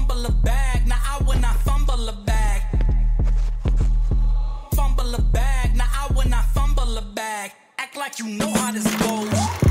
Fumble a bag, now I will not fumble a bag. Fumble a bag, now I will not fumble a bag. Act like you know how this goes.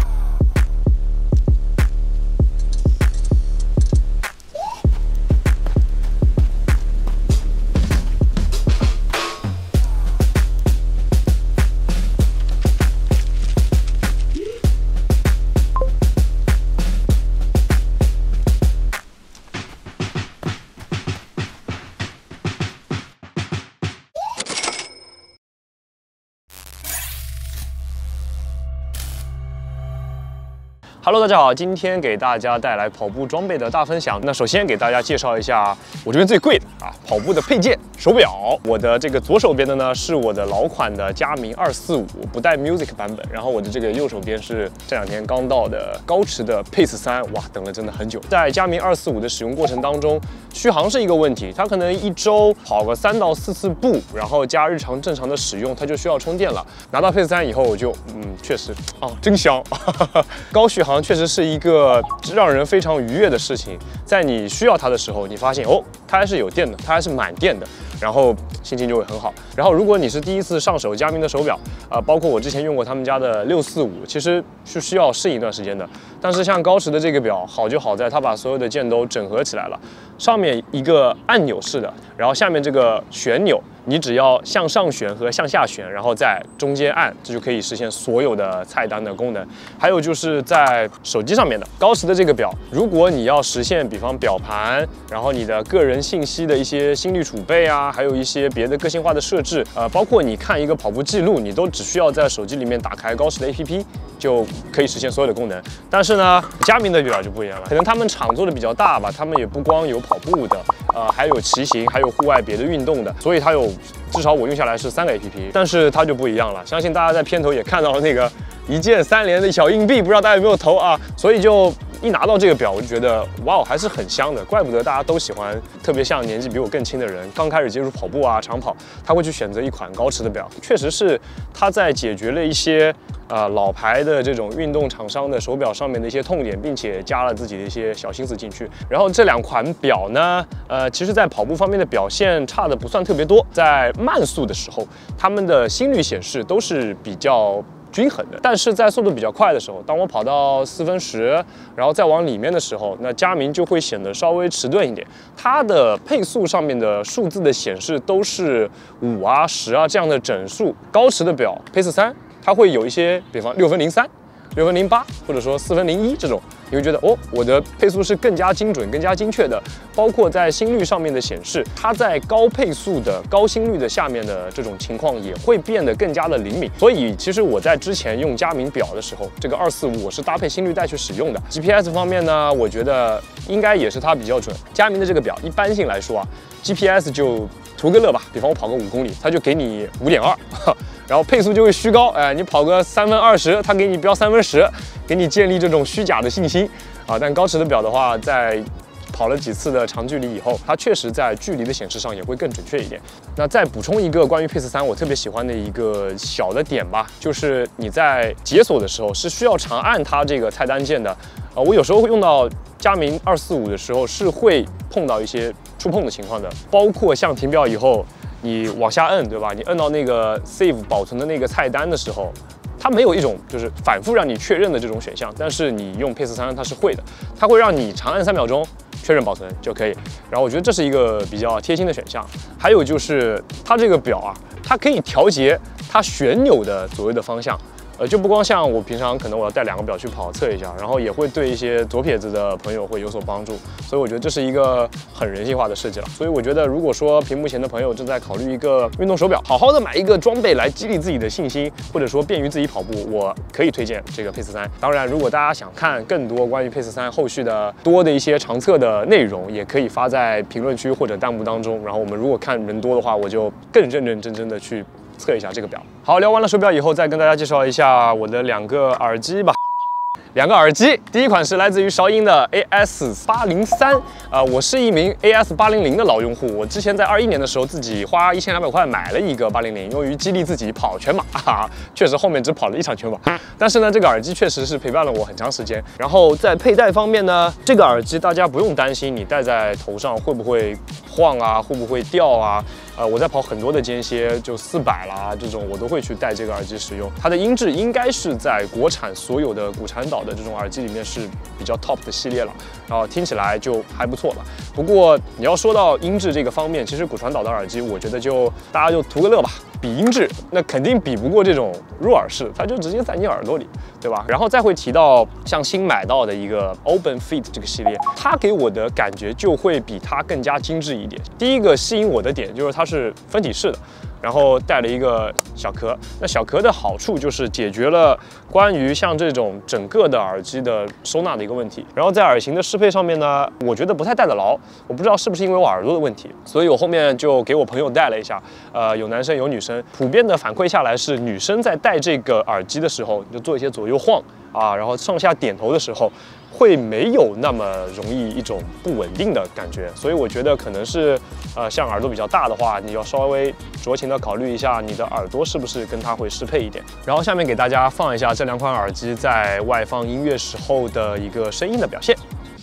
Hello， 大家好，今天给大家带来跑步装备的大分享。那首先给大家介绍一下我这边最贵的跑步的配件手表。我的这个左手边的呢是我的老款的佳明245不带 Music 版本，然后我的这个右手边是这两天刚到的高驰的 Pace 3，哇，等了真的很久。在佳明245的使用过程当中，续航是一个问题，它可能一周跑个3到4次步，然后加日常正常的使用，它就需要充电了。拿到 Pace 3以后，我就确实真香，高续航。确实是一个让人非常愉悦的事情，在你需要它的时候，你发现它还是有电的，它还是满电的，然后心情就会很好。然后如果你是第一次上手佳明的手表，包括我之前用过他们家的645，其实是需要适应一段时间的。但是像高驰的这个表好就好在它把所有的键都整合起来了，上面一个按钮式的，然后下面这个旋钮。你只要向上旋和向下旋，然后在中间按，这就可以实现所有的菜单的功能。还有就是在手机上面的高驰的这个表，如果你要实现，比方表盘，然后你的个人信息的一些心率储备啊，还有一些别的个性化的设置，包括你看一个跑步记录，你都只需要在手机里面打开高驰的 APP， 就可以实现所有的功能。但是呢，佳明的表就不一样了，可能他们厂做的比较大吧，他们也不光有跑步的，还有骑行，还有户外别的运动的，所以它有。至少我用下来是3个 APP， 但是它就不一样了。相信大家在片头也看到了那个1键3连的小硬币，不知道大家有没有投啊？所以就一拿到这个表，我就觉得哇，还是很香的。怪不得大家都喜欢，特别像年纪比我更轻的人，刚开始接触跑步啊、长跑，他会去选择一款高驰的表。确实是它在解决了一些老牌的这种运动厂商的手表上面的一些痛点，并且加了自己的一些小心思进去。然后这2款表呢，其实在跑步方面的表现差的不算特别多，在慢速的时候，它们的心率显示都是比较均衡的，但是在速度比较快的时候，当我跑到4分10，然后再往里面的时候，那佳明就会显得稍微迟钝一点。它的配速上面的数字的显示都是5啊、10啊这样的整数。高驰的表 Pace 3，它会有一些，比方6分03、6分08，或者说4分01这种，你会觉得我的配速是更加精准、更加精确的。包括在心率上面的显示，它在高配速的高心率的下面的这种情况也会变得更加的灵敏。所以其实我在之前用佳明表的时候，这个245我是搭配心率带去使用的。GPS 方面呢，我觉得应该也是它比较准。佳明的这个表一般性来说GPS 就图个乐吧，比方我跑个5公里，它就给你5.2。然后配速就会虚高，你跑个3分20，它给你标3分10，给你建立这种虚假的信心啊。但高驰的表的话，在跑了几次的长距离以后，它确实在距离的显示上也会更准确一点。那再补充一个关于 Pace 3我特别喜欢的一个小的点吧，就是你在解锁的时候是需要长按它这个菜单键的。我有时候会用到佳明245的时候是会碰到一些触碰的情况的，包括像停表以后。你往下摁，对吧？你摁到那个 save 保存的那个菜单的时候，它没有一种就是反复让你确认的这种选项，但是你用 Pace 3它是会的，它会让你长按3秒钟确认保存就可以。然后我觉得这是一个比较贴心的选项。还有就是它这个表它可以调节它旋钮的左右的方向。就不光像我平常可能我要带2个表去跑测一下，然后也会对一些左撇子的朋友会有所帮助，所以我觉得这是一个很人性化的设计了。所以我觉得如果说屏幕前的朋友正在考虑一个运动手表，好好的买一个装备来激励自己的信心，或者说便于自己跑步，我可以推荐这个 Pace 3。当然，如果大家想看更多关于 Pace 3后续的多的一些长测的内容，也可以发在评论区或者弹幕当中。然后我们如果看人多的话，我就更认认真真的去测一下这个表。好，聊完了手表以后，再跟大家介绍一下我的2个耳机吧。 2个耳机，第一款是来自于韶音的 AS803，我是一名 AS800的老用户，我之前在21年的时候自己花1200块买了一个800，用于激励自己跑全马，确实后面只跑了1场全马，但是呢，这个耳机确实是陪伴了我很长时间。然后在佩戴方面呢，这个耳机大家不用担心你戴在头上会不会晃啊，会不会掉啊。我在跑很多的间歇，就400啦这种，我都会去戴这个耳机使用。它的音质应该是在国产所有的骨传导的这种耳机里面是比较 top 的系列了，然后听起来就还不错了。不过你要说到音质这个方面，其实骨传导的耳机，我觉得就大家就图个乐吧。比音质，那肯定比不过这种入耳式，它就直接在你耳朵里，对吧？然后再会提到像新买到的一个 Open Fit 这个系列，它给我的感觉就会比它更加精致一点。第一个吸引我的点就是它是分体式的，然后带了一个小壳。那小壳的好处就是解决了关于像这种整个的耳机的收纳的一个问题。然后在耳型的适配上面呢，我觉得不太戴得牢，我不知道是不是因为我耳朵的问题，所以我后面就给我朋友戴了一下。有男生有女生，普遍的反馈下来是女生在戴这个耳机的时候，就做一些左右晃啊，然后上下点头的时候，会没有那么容易一种不稳定的感觉。所以我觉得可能是像耳朵比较大的话，你要稍微酌情的考虑一下你的耳朵是不是跟它会适配一点。然后下面给大家放一下这2款耳机在外放音乐时候的一个声音的表现。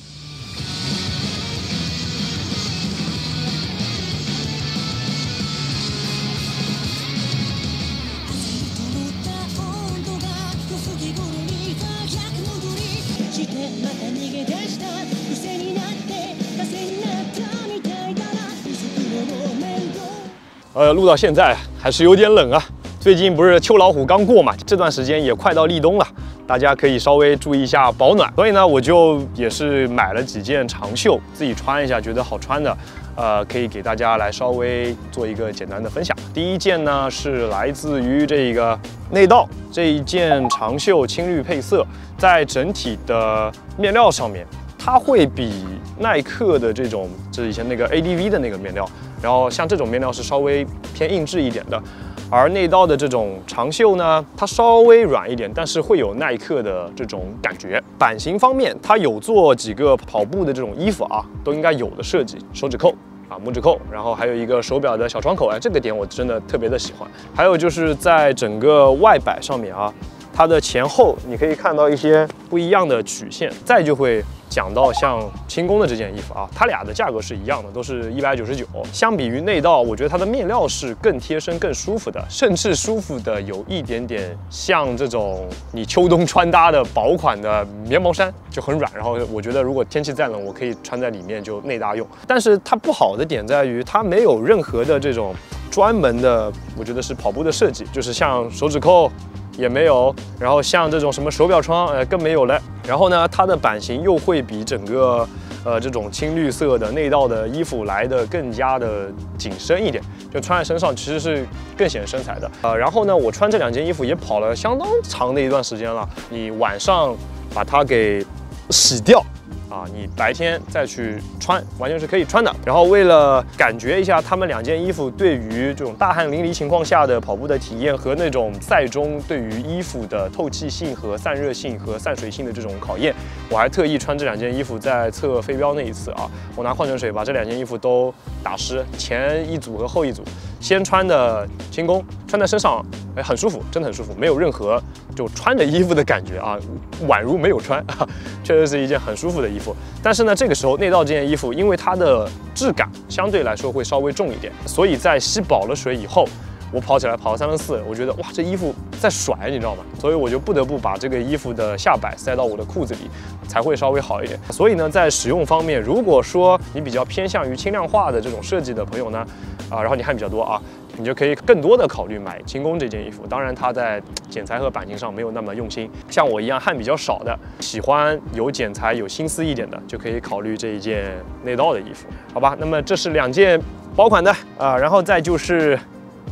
录到现在还是有点冷啊。最近不是秋老虎刚过嘛，这段时间也快到立冬了，大家可以稍微注意一下保暖。所以呢，我就也是买了几件长袖，自己穿一下，觉得好穿的，可以给大家来稍微做一个简单的分享。第一件呢是来自于这个内道这一件长袖青绿配色，在整体的面料上面，它会比耐克的这种，就是以前那个 ADV 的那个面料。然后像这种面料是稍微偏硬质一点的，而内刀的这种长袖呢，它稍微软一点，但是会有耐克的这种感觉。版型方面，它有做几个跑步的这种衣服啊，都应该有的设计，手指扣啊、拇指扣，然后还有一个手表的小窗口，这个点我真的特别的喜欢。还有就是在整个外摆上面啊，它的前后你可以看到一些不一样的曲线，再就会讲到像轻功的这件衣服啊，它俩的价格是一样的，都是199。相比于内道，我觉得它的面料是更贴身、更舒服的，甚至舒服的有一点点像这种你秋冬穿搭的薄款的棉毛衫，就很软。然后我觉得如果天气再冷，我可以穿在里面就内搭用。但是它不好的点在于，它没有任何的这种专门的，我觉得是跑步的设计，就是像手指扣也没有，然后像这种什么手表窗，更没有了。然后呢，它的版型又会比整个这种青绿色的内道的衣服来的更加的紧身一点，就穿在身上其实是更显身材的。然后呢，我穿这2件衣服也跑了相当长的一段时间了。你晚上把它给洗掉啊，你白天再去穿，完全是可以穿的。然后为了感觉一下他们2件衣服对于这种大汗淋漓情况下的跑步的体验和那种赛中对于衣服的透气性和散热性和散水性的这种考验，我还特意穿这2件衣服在测飞镖那一次啊，我拿矿泉水把这2件衣服都打湿，前一组和后一组。先穿的轻功，穿在身上，很舒服，真的很舒服，没有任何就穿着衣服的感觉啊，宛如没有穿，确实是一件很舒服的衣服。但是呢，这个时候内道这件衣服，因为它的质感相对来说会稍微重一点，所以在吸饱了水以后，我跑起来跑了3/4，我觉得哇，这衣服在甩，你知道吗？所以我就不得不把这个衣服的下摆塞到我的裤子里，才会稍微好一点。所以呢，在使用方面，如果说你比较偏向于轻量化的这种设计的朋友呢，然后你汗比较多啊，你就可以更多的考虑买轻功这件衣服。当然，它在剪裁和版型上没有那么用心。像我一样汗比较少的，喜欢有剪裁、有心思一点的，就可以考虑这一件内道的衣服，好吧？那么这是2件薄款的然后再就是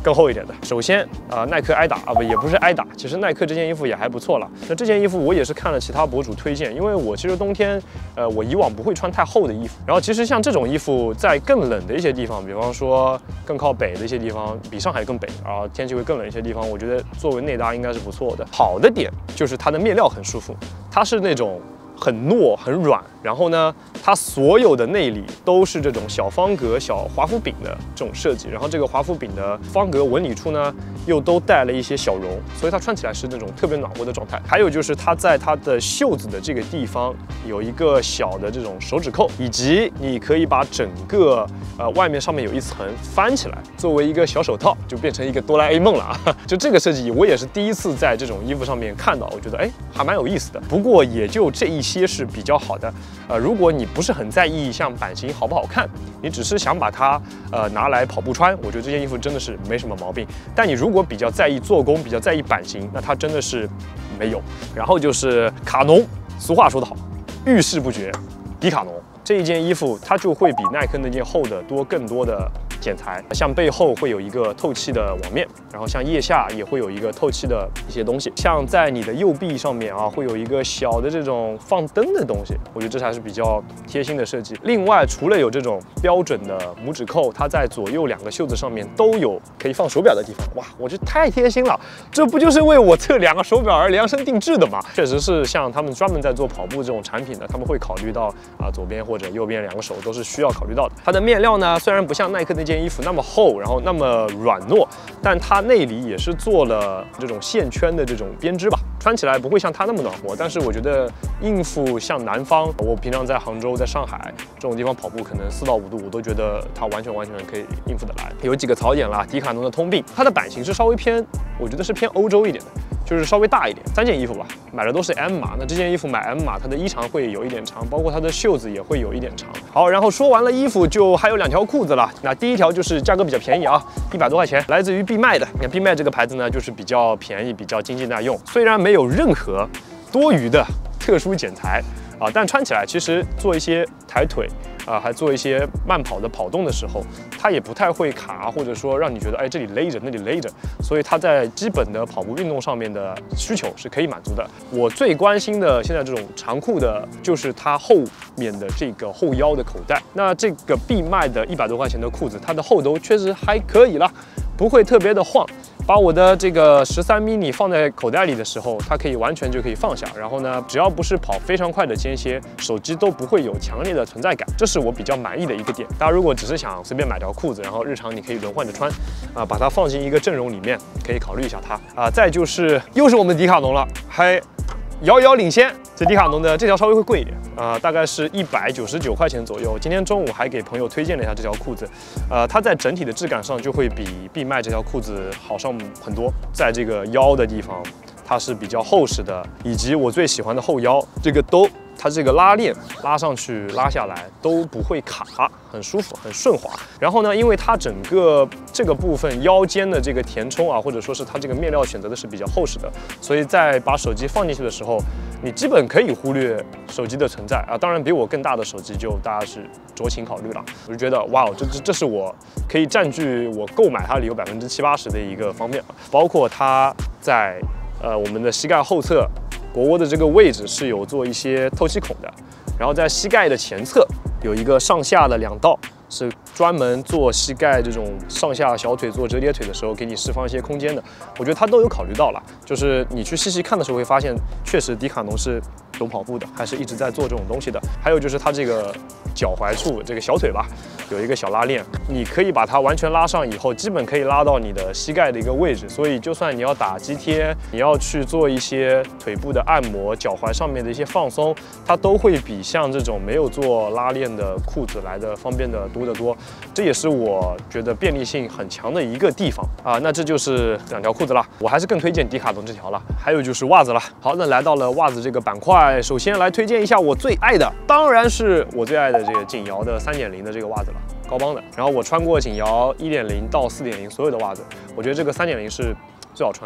更厚一点的。首先耐克挨打啊，不也不是挨打，其实耐克这件衣服也还不错了。那这件衣服我也是看了其他博主推荐，因为我其实冬天我以往不会穿太厚的衣服。然后其实像这种衣服在更冷的一些地方，比方说更靠北的一些地方，比上海更北，然后天气会更冷一些地方，我觉得作为内搭应该是不错的。好的点就是它的面料很舒服，它是那种很糯很软，然后呢，它所有的内里都是这种小方格、小华夫饼的这种设计，然后这个华夫饼的方格纹理处呢，又都带了一些小绒，所以它穿起来是那种特别暖和的状态。还有就是它在它的袖子的这个地方有一个小的这种手指扣，以及你可以把整个外面上面有一层翻起来，作为一个小手套，就变成一个哆啦 A 梦了啊！就这个设计，我也是第一次在这种衣服上面看到，我觉得还蛮有意思的。不过也就这一些是比较好的。如果你不是很在意像版型好不好看，你只是想把它拿来跑步穿，我觉得这件衣服真的是没什么毛病。但你如果比较在意做工，比较在意版型，那它真的是没有。然后就是卡农，俗话说得好，遇事不决，迪卡侬这一件衣服它就会比耐克那件厚的多更多的剪裁，像背后会有一个透气的网面，然后像腋下也会有一个透气的一些东西，像在你的右臂上面啊，会有一个小的这种放灯的东西，我觉得这才是比较贴心的设计。另外，除了有这种标准的拇指扣，它在左右两个袖子上面都有可以放手表的地方，哇，我觉得太贴心了，这不就是为我这两个手表而量身定制的吗？确实是像他们专门在做跑步这种产品的，他们会考虑到左边或者右边两个手都是需要考虑到的。它的面料呢，虽然不像耐克那件衣服那么厚，然后那么软糯，但它内里也是做了这种线圈的这种编织吧，穿起来不会像它那么暖和，但是我觉得应付像南方，我平常在杭州、在上海这种地方跑步，可能4到5度，我都觉得它完全可以应付得来。有几个槽点啦，迪卡侬的通病，它的版型是稍微偏，我觉得是偏欧洲一点的。就是稍微大一点，3件衣服吧，买的都是 M 码。那这件衣服买 M 码，它的衣长会有一点长，包括它的袖子也会有一点长。好，然后说完了衣服，就还有2条裤子了。那第一条就是价格比较便宜啊，100多块钱，来自于闭麦的。你看闭麦这个牌子呢，就是比较便宜，比较经济耐用，虽然没有任何多余的特殊剪裁但穿起来其实做一些抬腿还做一些慢跑的跑动的时候，它也不太会卡，或者说让你觉得这里勒着那里勒着，所以它在基本的跑步运动上面的需求是可以满足的。我最关心的现在这种长裤的就是它后面的这个后腰的口袋。那这个闭麦的100多块钱的裤子，它的后兜确实还可以了，不会特别的晃。把我的这个13 mini 放在口袋里的时候，它可以完全就可以放下。然后呢，只要不是跑非常快的间歇，手机都不会有强烈的存在感，这是我比较满意的一个点。大家如果只是想随便买条裤子，然后日常你可以轮换着穿，把它放进一个阵容里面，可以考虑一下它再就是又是我们的迪卡侬了，还遥遥领先。这迪卡侬的这条稍微会贵一点大概是199块钱左右。今天中午还给朋友推荐了一下这条裤子，它在整体的质感上就会比闭麦这条裤子好上很多。在这个腰的地方，它是比较厚实的，以及我最喜欢的后腰这个兜。它这个拉链拉上去、拉下来都不会卡，很舒服、很顺滑。然后呢，因为它整个这个部分腰间的这个填充或者说是它这个面料选择的是比较厚实的，所以在把手机放进去的时候，你基本可以忽略手机的存在当然，比我更大的手机就大家是酌情考虑了。我就觉得哇，这是我可以占据我购买它理由70%、80%的一个方面，包括它在我们的膝盖后侧。腘窝的这个位置是有做一些透气孔的，然后在膝盖的前侧有一个上下的2道，是专门做膝盖这种上下小腿做折叠腿的时候给你释放一些空间的。我觉得它都有考虑到了，就是你去细细看的时候会发现，确实迪卡侬是懂跑步的，还是一直在做这种东西的。还有就是它这个脚踝处这个小腿吧，有一个小拉链，你可以把它完全拉上以后，基本可以拉到你的膝盖的一个位置。所以就算你要打肌贴，你要去做一些腿部的按摩、脚踝上面的一些放松，它都会比像这种没有做拉链的裤子来的方便的多得多。这也是我觉得便利性很强的一个地方那这就是2条裤子了，我还是更推荐迪卡侬这条了。还有就是袜子了。好，那来到了袜子这个板块，首先来推荐一下我最爱的，当然是我最爱的这个锦瑶的3.0的这个袜子了，高帮的。然后我穿过锦瑶1.0到4.0所有的袜子，我觉得这个3.0是最好穿的。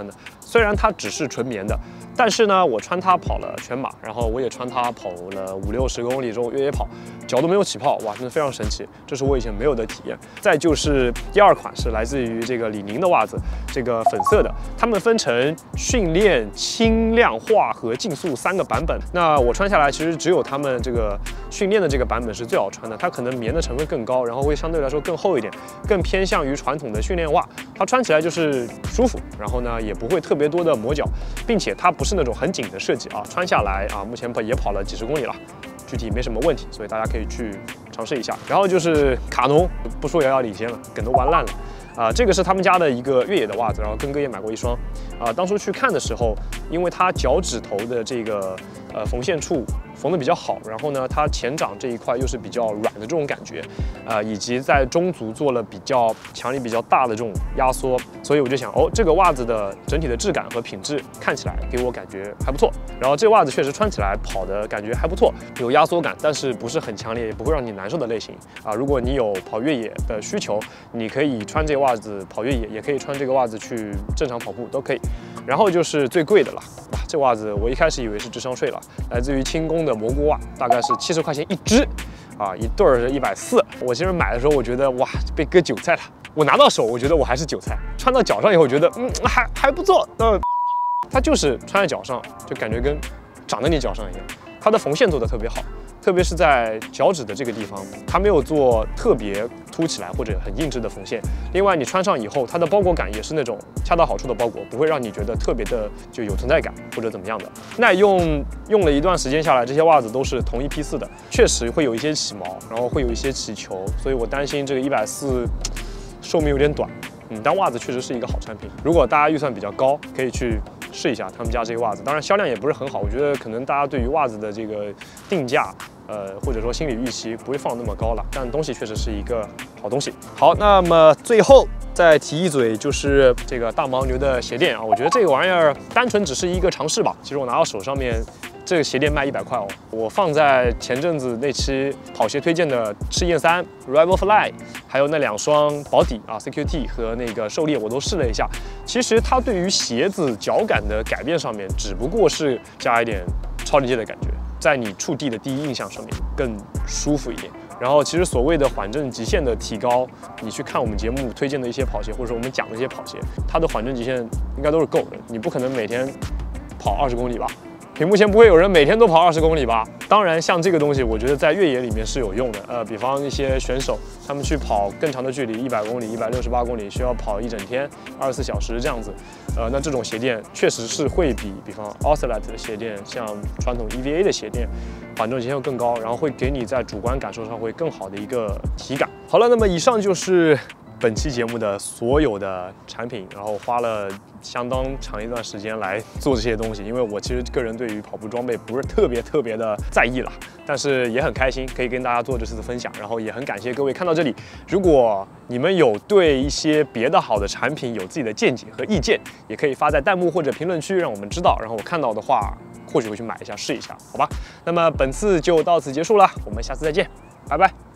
虽然它只是纯棉的，但是呢，我穿它跑了全马，然后我也穿它跑了50-60公里这种越野跑，脚都没有起泡，哇，真的非常神奇，这是我以前没有的体验。再就是第二款是来自于这个李宁的袜子，这个粉色的，它们分成训练、轻量化和竞速3个版本。那我穿下来，其实只有他们这个训练的这个版本是最好穿的，它可能棉的成分更高，然后会相对来说更厚一点，更偏向于传统的训练袜。它穿起来就是舒服，然后呢也不会特别多的磨脚，并且它不是那种很紧的设计啊，穿下来啊，目前也跑了几10公里了，具体没什么问题，所以大家可以去尝试一下。然后就是卡农，不说遥遥领先了，梗都玩烂了。这个是他们家的一个越野的袜子，然后根哥也买过一双。当初去看的时候，因为它脚趾头的这个缝线处缝得比较好，然后呢，它前掌这一块又是比较软的这种感觉，以及在中足做了比较强力比较大的这种压缩，所以我就想，哦，这个袜子的整体的质感和品质看起来给我感觉还不错。然后这袜子确实穿起来跑的感觉还不错，有压缩感，但是不是很强烈，也不会让你难受的类型啊。如果你有跑越野的需求，你可以穿这个袜子跑越野，也可以穿这个袜子去正常跑步都可以。然后就是最贵的了，哇，这袜子我一开始以为是智商税了，来自于轻工的蘑菇袜，大概是70块钱一只，一对儿是140。我其实买的时候我觉得哇，被割韭菜了。我拿到手我觉得我还是韭菜，穿到脚上以后觉得还不错。它就是穿在脚上就感觉跟长在你脚上一样，它的缝线做的特别好。特别是在脚趾的这个地方，它没有做特别凸起来或者很硬质的缝线。另外，你穿上以后，它的包裹感也是那种恰到好处的包裹，不会让你觉得特别的就有存在感或者怎么样的。耐用，用了一段时间下来，这些袜子都是同一批次的，确实会有一些起毛，然后会有一些起球，所以我担心这个140寿命有点短。但袜子确实是一个好产品，如果大家预算比较高，可以去试一下他们家这个袜子。当然销量也不是很好，我觉得可能大家对于袜子的这个定价，或者说心理预期不会放那么高了，但东西确实是一个好东西。好，那么最后再提一嘴，就是这个大牦牛的鞋垫啊，我觉得这个玩意儿单纯只是一个尝试吧。其实我拿到手上面，这个鞋垫卖100块哦。我放在前阵子那期跑鞋推荐的赤焰3、Rival Fly， 还有那2双保底啊 CQT 和那个狩猎，我都试了一下。其实它对于鞋子脚感的改变上面，只不过是加一点超临界的感觉，在你触地的第一印象上面更舒服一点。然后其实所谓的缓震极限的提高，你去看我们节目推荐的一些跑鞋，或者说我们讲的一些跑鞋，它的缓震极限应该都是够的。你不可能每天跑20公里吧？屏幕前不会有人每天都跑20公里吧？当然，像这个东西，我觉得在越野里面是有用的。比方一些选手，他们去跑更长的距离，100公里、168公里，需要跑一整天、24小时这样子。那这种鞋垫确实是会比方 Ocelot 的鞋垫，像传统 EVA 的鞋垫，缓震极限更高，然后会给你在主观感受上会更好的一个体感。好了，那么以上就是本期节目的所有的产品，然后花了相当长一段时间来做这些东西，因为我其实个人对于跑步装备不是特别的在意了，但是也很开心可以跟大家做这次的分享，然后也很感谢各位看到这里。如果你们有对一些别的好的产品有自己的见解和意见，也可以发在弹幕或者评论区让我们知道，然后我看到的话或许会去买一下试一下，好吧？那么本次就到此结束了，我们下次再见，拜拜。